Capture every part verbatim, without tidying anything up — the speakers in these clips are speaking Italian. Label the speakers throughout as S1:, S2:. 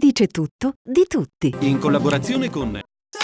S1: dice tutto di tutti.
S2: In collaborazione con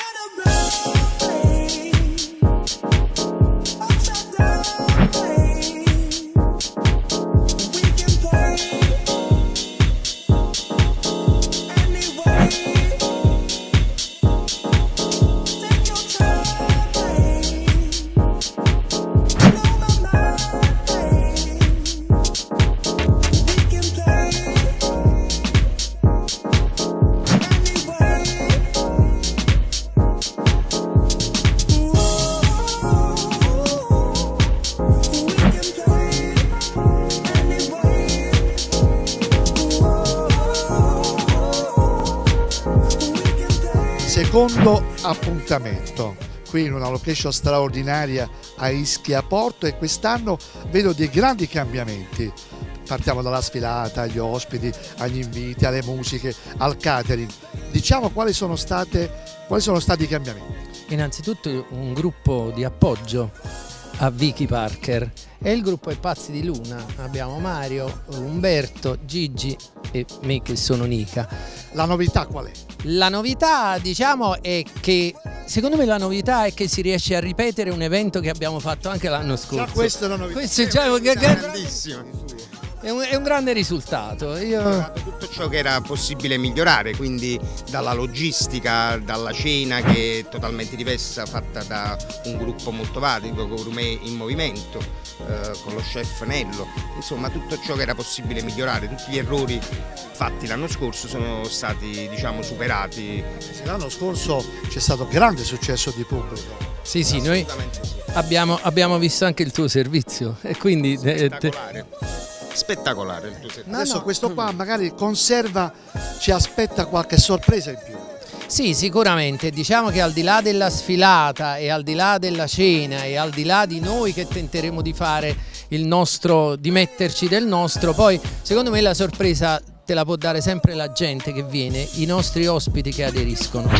S3: secondo appuntamento qui in una location straordinaria a Ischia Porto, e quest'anno vedo dei grandi cambiamenti. Partiamo dalla sfilata, agli ospiti, agli inviti, alle musiche, al catering. Diciamo quali sono state, quali sono stati i cambiamenti.
S4: Innanzitutto un gruppo di appoggio a Vicky Parker, e il gruppo è Pazzi di Luna. Abbiamo Mario, Umberto, Gigi e me che sono Nica.
S3: La novità qual è?
S4: La novità, diciamo, è che secondo me la novità è che si riesce a ripetere un evento che abbiamo fatto anche l'anno scorso.
S3: Già questa è la novità.
S4: Questo è già
S5: è grandissimo.
S4: È un, è un grande risultato. Io...
S5: Tutto ciò che era possibile migliorare, quindi dalla logistica, dalla cena che è totalmente diversa, fatta da un gruppo molto valido, Gourmet in movimento, eh, con lo chef Nello. Insomma, tutto ciò che era possibile migliorare, tutti gli errori fatti l'anno scorso sono stati, diciamo, superati.
S3: L'anno scorso c'è stato grande successo di pubblico.
S4: Sì, sì, noi abbiamo, abbiamo visto anche il tuo servizio e quindi...
S5: Spettacolare. Spettacolare il tuo servizio.
S3: Adesso no, questo qua magari conserva, ci aspetta qualche sorpresa in più.
S4: Sì, sicuramente. Diciamo che al di là della sfilata e al di là della cena e al di là di noi che tenteremo di fare il nostro, di metterci del nostro, poi secondo me la sorpresa te la può dare sempre la gente che viene, i nostri ospiti che aderiscono.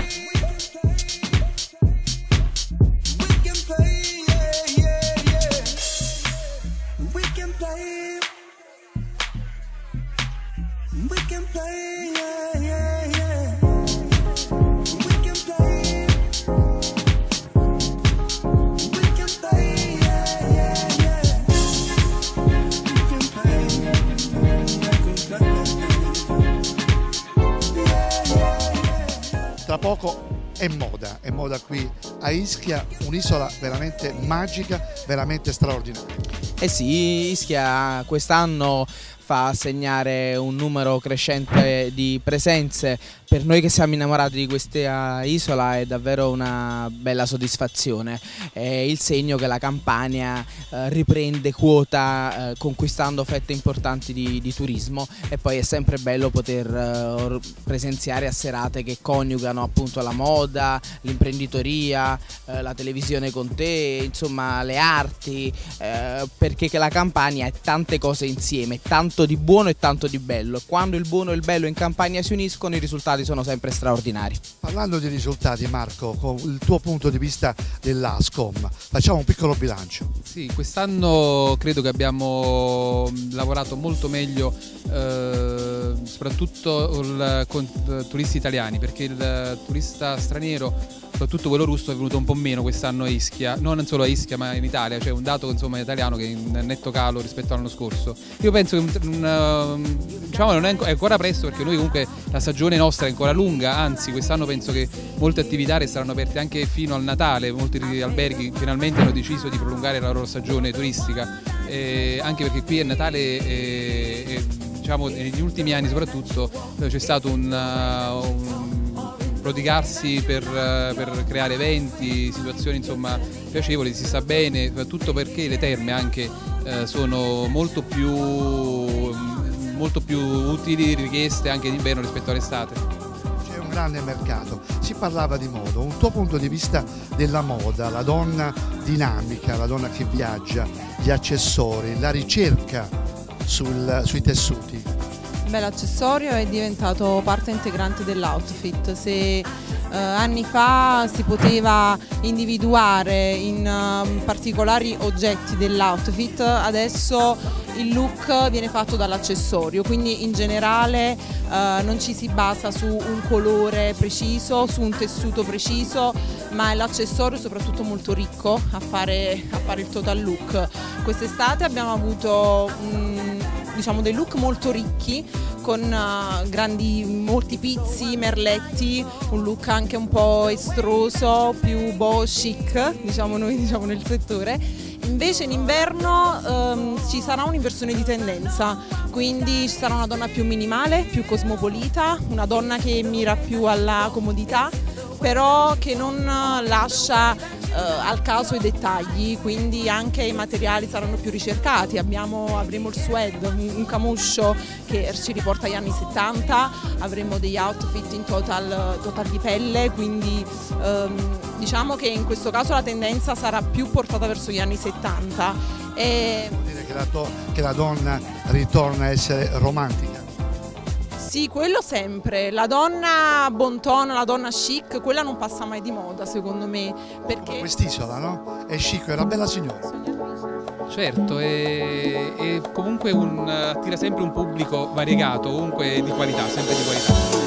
S3: Tra poco è moda, è moda qui a Ischia, un'isola veramente magica, veramente straordinaria.
S6: Eh sì, Ischia quest'anno fa segnare un numero crescente di presenze. Per noi che siamo innamorati di questa isola è davvero una bella soddisfazione. È il segno che la Campania eh, riprende quota eh, conquistando fette importanti di, di turismo, e poi è sempre bello poter eh, presenziare a serate che coniugano appunto la moda, l'imprenditoria, eh, la televisione con te, insomma le arti, eh, perché che la Campania è tante cose insieme, tanto di buono e tanto di bello. Quando il buono e il bello in Campania si uniscono, i risultati sono sempre straordinari.
S3: Parlando di risultati, Marco, con il tuo punto di vista dell'Ascom, facciamo un piccolo bilancio.
S7: Sì, quest'anno credo che abbiamo lavorato molto meglio, eh, soprattutto il, con i turisti italiani, perché il turista straniero, soprattutto quello russo, è venuto un po' meno quest'anno a Ischia, non solo a Ischia ma in Italia, cioè un dato insomma italiano che è in netto calo rispetto all'anno scorso. Io penso che un, diciamo, non è ancora presto, perché noi comunque la stagione nostra è ancora lunga, anzi quest'anno penso che molte attività saranno aperte anche fino al Natale, molti alberghi finalmente hanno deciso di prolungare la loro stagione turistica, eh, anche perché qui è Natale e, e diciamo negli ultimi anni soprattutto c'è stato un, un prodigarsi per, per creare eventi, situazioni insomma piacevoli, si sta bene, soprattutto perché le terme anche eh, sono molto più, molto più utili, richieste anche d'inverno rispetto all'estate.
S3: C'è un grande mercato, si parlava di moda, un tuo punto di vista della moda, la donna dinamica, la donna che viaggia, gli accessori, la ricerca sul, sui tessuti.
S8: Beh, l'accessorio è diventato parte integrante dell'outfit. Se
S2: Uh, anni fa si poteva individuare in uh, particolari oggetti dell'outfit, adesso il look viene fatto dall'accessorio, quindi in generale uh, non ci si basa su un colore preciso, su un tessuto preciso, ma è l'accessorio soprattutto molto ricco a fare, a fare il total look. Quest'estate abbiamo avuto um, diciamo dei look molto ricchi, con uh, grandi, molti pizzi, merletti, un look anche un po' estroso, più boho chic, diciamo noi diciamo nel settore. Invece in inverno um, ci sarà un'inversione di tendenza, quindi ci sarà una donna più minimale, più cosmopolita, una donna che mira più alla comodità, però che non lascia uh, al caso i dettagli, quindi anche i materiali saranno più ricercati. Abbiamo, avremo il suede, un, un camoscio che ci riporta agli anni settanta, avremo degli outfit in total, total di pelle, quindi um, diciamo che in questo caso la tendenza sarà più portata verso gli anni settanta. E...
S3: Vuol dire che la, che la donna ritorna a essere romantica?
S2: Sì, quello sempre. La donna bon ton, la donna chic, quella non passa mai di moda secondo me. Perché...
S3: Quest'isola, no? È chic, è una bella signora.
S7: Certo, e, e comunque un, attira sempre un pubblico variegato, comunque di qualità, sempre di qualità.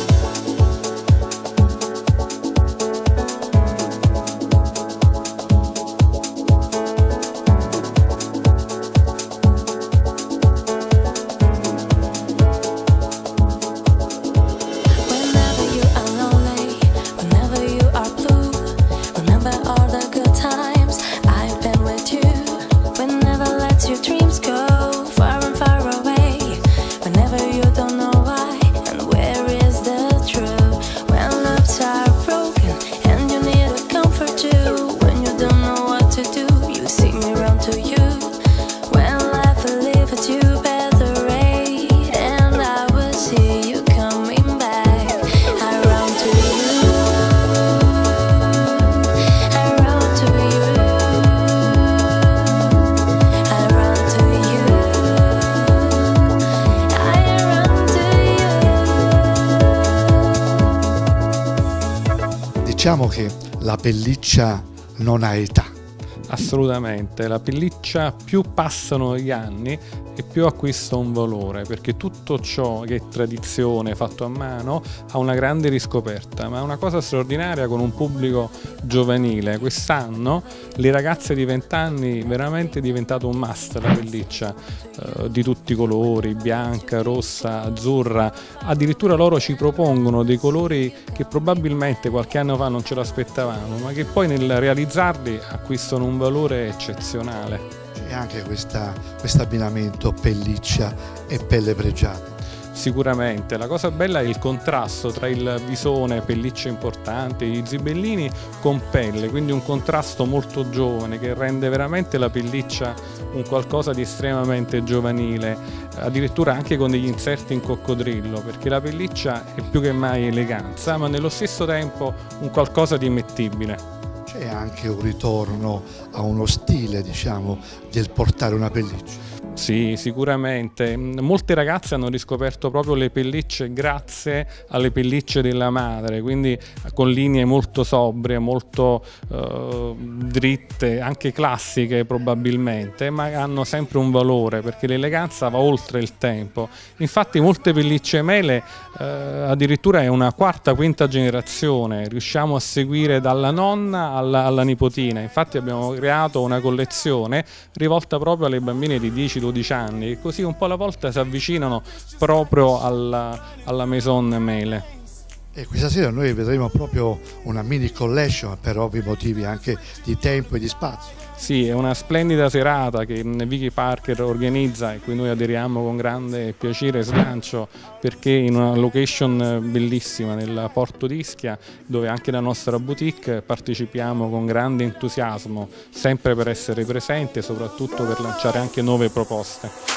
S3: Diciamo che la pelliccia non ha età.
S8: Assolutamente, la pelliccia più passano gli anni e più acquista un valore, perché tutto ciò che è tradizione fatto a mano ha una grande riscoperta, ma è una cosa straordinaria con un pubblico giovanile. Quest'anno le ragazze di venti anni veramente è diventato un must la pelliccia, eh, di tutti i colori, bianca, rossa, azzurra, addirittura loro ci propongono dei colori che probabilmente qualche anno fa non ce l'aspettavamo, ma che poi nel realizzarli acquistano un valore eccezionale.
S3: C'è anche questo abbinamento pelliccia e pelle pregiata.
S8: Sicuramente, la cosa bella è il contrasto tra il visone, pelliccia importante, i zibellini con pelle, quindi un contrasto molto giovane che rende veramente la pelliccia un qualcosa di estremamente giovanile, addirittura anche con degli inserti in coccodrillo, perché la pelliccia è più che mai eleganza, ma nello stesso tempo un qualcosa di mettibile.
S3: C'è anche un ritorno a uno stile, diciamo, del portare una pelliccia.
S8: Sì, sicuramente. Molte ragazze hanno riscoperto proprio le pellicce grazie alle pellicce della madre, quindi con linee molto sobrie, molto eh, dritte, anche classiche probabilmente, ma hanno sempre un valore perché l'eleganza va oltre il tempo. Infatti molte pellicce mele eh, addirittura è una quarta, quinta generazione, riusciamo a seguire dalla nonna alla, alla nipotina. Infatti abbiamo creato una collezione rivolta proprio alle bambine di dieci dodici anni, e così un po' alla volta si avvicinano proprio alla, alla Maison Mele.
S3: E questa sera noi vedremo proprio una mini collection, per ovvi motivi anche di tempo e di spazio.
S8: Sì, è una splendida serata che Vicky Parker organizza e cui noi aderiamo con grande piacere e slancio, perché in una location bellissima nel Porto d'Ischia, dove anche la nostra boutique partecipiamo con grande entusiasmo, sempre per essere presenti e soprattutto per lanciare anche nuove proposte.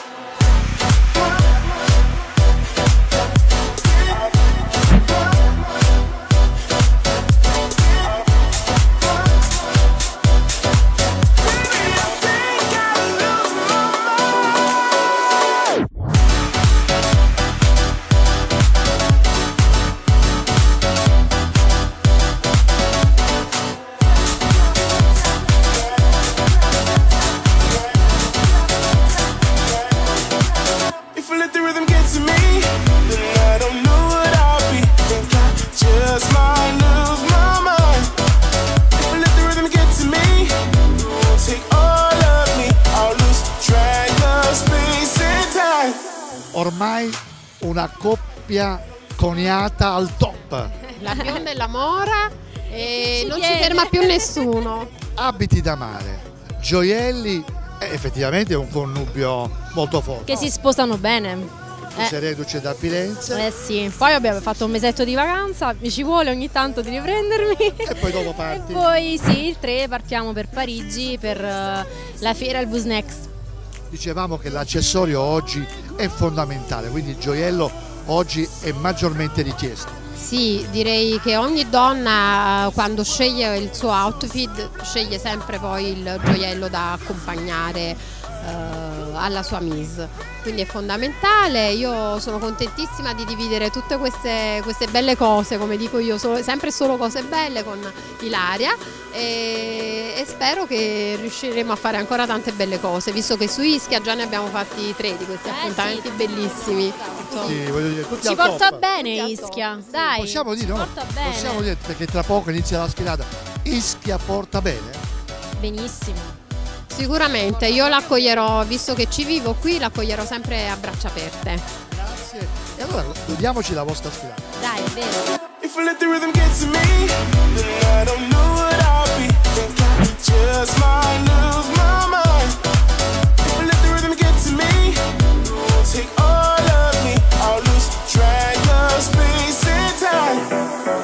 S3: una coppia coniata al top.
S9: La bionda e la mora e
S10: Ci
S9: non
S10: tiene.
S9: ci ferma più nessuno.
S3: Abiti da mare, gioielli, eh, effettivamente è un connubio molto forte.
S10: Che si sposano bene.
S3: Tu sei reduce da Firenze
S10: Eh sì, poi abbiamo fatto un mesetto di vacanza, mi ci vuole ogni tanto di riprendermi.
S3: e poi dopo parti.
S10: E poi sì, il tre partiamo per Parigi per eh, la fiera il Bus Next.
S3: Dicevamo che l'accessorio oggi è fondamentale, quindi il gioiello oggi è maggiormente richiesto.
S9: Sì, direi che ogni donna quando sceglie il suo outfit sceglie sempre poi il gioiello da accompagnare eh, alla sua mise. Quindi è fondamentale, io sono contentissima di dividere tutte queste, queste belle cose, come dico io, solo, sempre solo cose belle con Ilaria e, e spero che riusciremo a fare ancora tante belle cose, visto che su Ischia già ne abbiamo fatti tre di questi
S10: Eh,
S9: appuntamenti
S10: sì.
S9: bellissimi.
S3: Sì, voglio dire, tutti
S10: Ci
S3: al
S10: porta
S3: top.
S10: bene Ischia, dai.
S3: Possiamo dire,
S10: ci
S3: no?
S10: porta bene.
S3: Possiamo dire, perché tra poco inizia la sfilata. Ischia porta bene?
S10: Benissimo.
S9: Sicuramente, io l'accoglierò, visto che ci vivo qui, l'accoglierò sempre a braccia aperte.
S3: Grazie. E allora godiamoci la vostra sfilata.
S10: Dai, è vero.
S11: If I let the rhythm get to me, then I don't know what I'll be. Think I just might lose my mind. If I let the rhythm get to me, it won't take all of me. I'll lose track of space and time.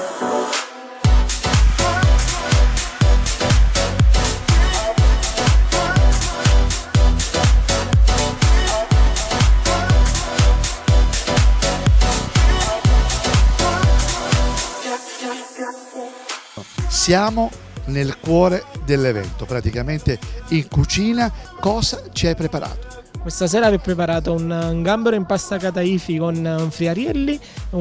S3: Siamo nel cuore dell'evento, praticamente in cucina. Cosa ci hai preparato?
S12: Questa sera vi ho preparato un, un gambero in pasta cataifi con um, friarielli,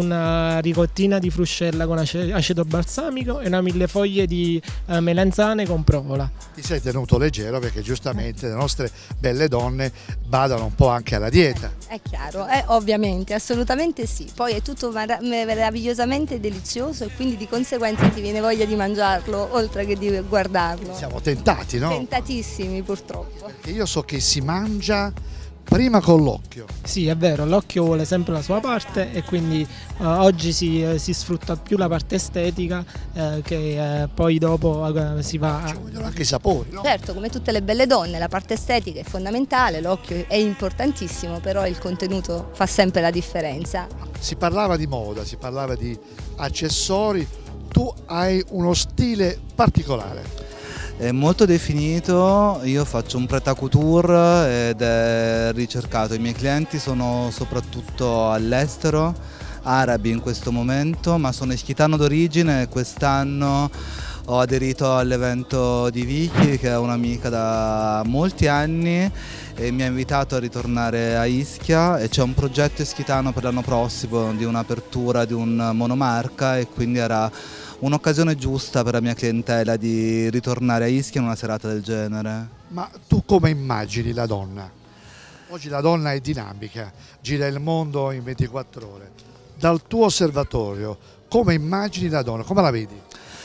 S12: una ricottina di fruscella con ace- aceto balsamico e una millefoglie di uh, melanzane con provola.
S3: Ti sei tenuto leggero perché giustamente le nostre belle donne badano un po' anche alla dieta.
S13: È chiaro, eh, ovviamente, assolutamente sì. Poi è tutto mara- meravigliosamente delizioso e quindi di conseguenza ti viene voglia di mangiarlo oltre che di guardarlo.
S3: Siamo tentati, no?
S13: Tentatissimi purtroppo.
S3: Perché io so che si mangia prima con l'occhio.
S12: Sì, è vero, l'occhio vuole sempre la sua parte e quindi uh, oggi si, eh, si sfrutta più la parte estetica eh, che eh, poi dopo uh, si va a...
S3: Ci vogliono anche i sapori, no?
S13: Certo, come tutte le belle donne, la parte estetica è fondamentale, l'occhio è importantissimo, però il contenuto fa sempre la differenza.
S3: Si parlava di moda, si parlava di accessori. Tu hai uno stile particolare.
S14: È molto definito, io faccio un prêt-à-couture ed è ricercato, i miei clienti sono soprattutto all'estero, arabi in questo momento, ma sono ischitano d'origine e quest'anno ho aderito all'evento di Vicky, che è un'amica da molti anni e mi ha invitato a ritornare a Ischia e c'è un progetto ischitano per l'anno prossimo di un'apertura di un monomarca e quindi era un'occasione giusta per la mia clientela di ritornare a Ischia in una serata del genere.
S3: Ma tu come immagini la donna? Oggi la donna è dinamica, gira il mondo in ventiquattro ore. Dal tuo osservatorio, come immagini la donna? Come la vedi?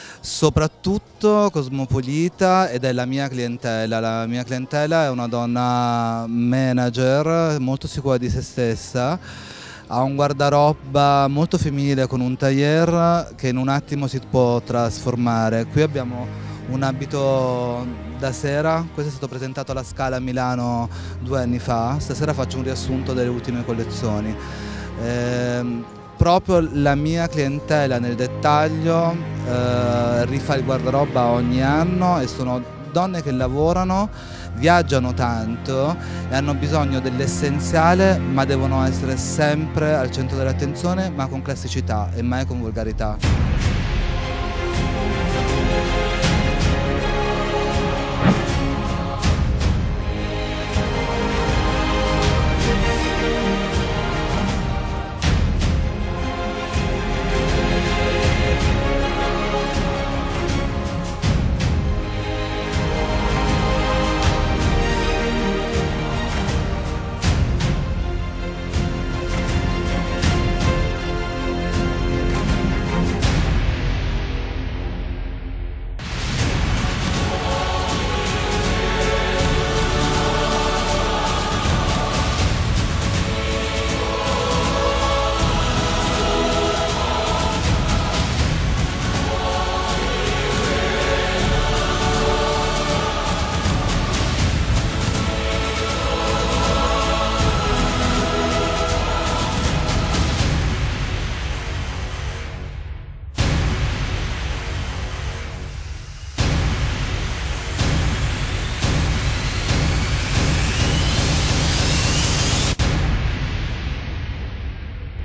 S14: Soprattutto cosmopolita ed è la mia clientela. La mia clientela è una donna manager, molto sicura di se stessa. Ha un guardaroba molto femminile con un tailleur che in un attimo si può trasformare. Qui abbiamo un abito da sera, questo è stato presentato alla Scala a Milano due anni fa, stasera faccio un riassunto delle ultime collezioni. Ehm, proprio la mia clientela nel dettaglio eh, rifà il guardaroba ogni anno e sono donne che lavorano, viaggiano tanto e hanno bisogno dell'essenziale, ma devono essere sempre al centro dell'attenzione, ma con classicità e mai con volgarità.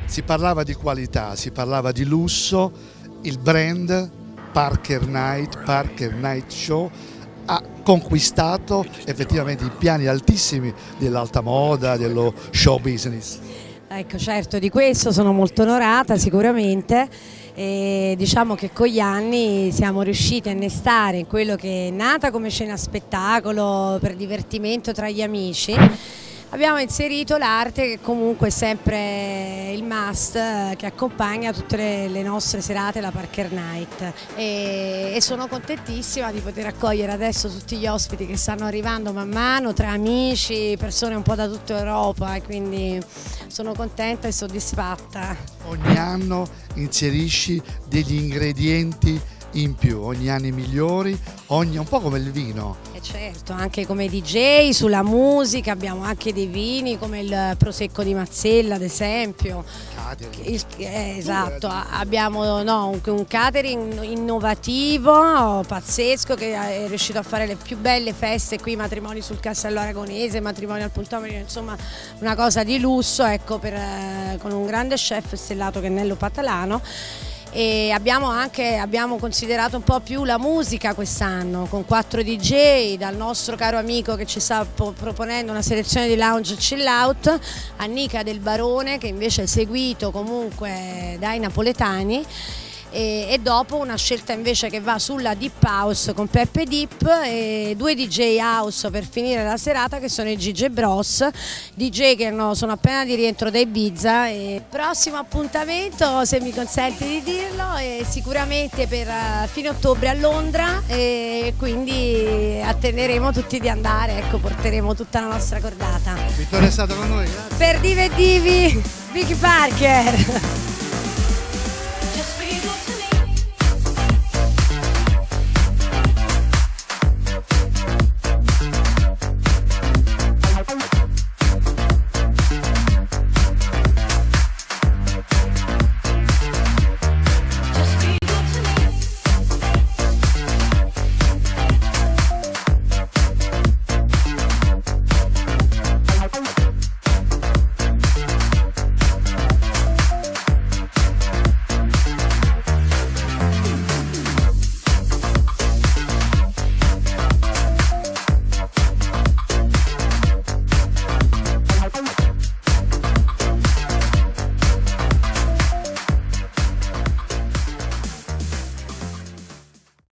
S3: Si parlava di qualità, si parlava di lusso, il brand Parker Knight, Parker Knight Show ha conquistato effettivamente i piani altissimi dell'alta moda, dello show business.
S15: Ecco, certo, di questo sono molto onorata sicuramente. E diciamo che con gli anni siamo riusciti a innestare in quello che è nata come scena spettacolo per divertimento tra gli amici. Abbiamo inserito l'arte, che comunque è sempre il must che accompagna tutte le, le nostre serate, la Parker Knight, e, e sono contentissima di poter accogliere adesso tutti gli ospiti che stanno arrivando man mano, tra amici, persone un po' da tutta Europa, e quindi sono contenta e soddisfatta.
S3: Ogni anno inserisci degli ingredienti in più, ogni anno migliori, ogni, un po' come il vino.
S15: E certo, anche come D J, sulla musica abbiamo anche dei vini come il Prosecco di Mazzella ad esempio. Il, eh, esatto, abbiamo no, un, un catering innovativo, pazzesco, che è riuscito a fare le più belle feste qui, matrimoni sul Castello Aragonese, matrimoni al Puntomero, insomma una cosa di lusso, ecco, per, eh, con un grande chef stellato che è Nello Patalano. E abbiamo anche abbiamo considerato un po' più la musica quest'anno con quattro D J, dal nostro caro amico che ci sta proponendo una selezione di lounge chill out, Annica Del Barone, che invece è seguito comunque dai napoletani, e, e dopo una scelta invece che va sulla Deep House con Peppe Deep, e due D J House per finire la serata che sono i G J Bros, D J che no, sono appena di rientro da Ibiza. E prossimo appuntamento, se mi consenti di dirlo, è sicuramente per uh, fine ottobre a Londra, e quindi attenderemo tutti di andare, ecco, porteremo tutta la nostra cordata.
S3: Vittoria è stata con noi, grazie.
S15: Per Dive e Divi, Vicky Parker.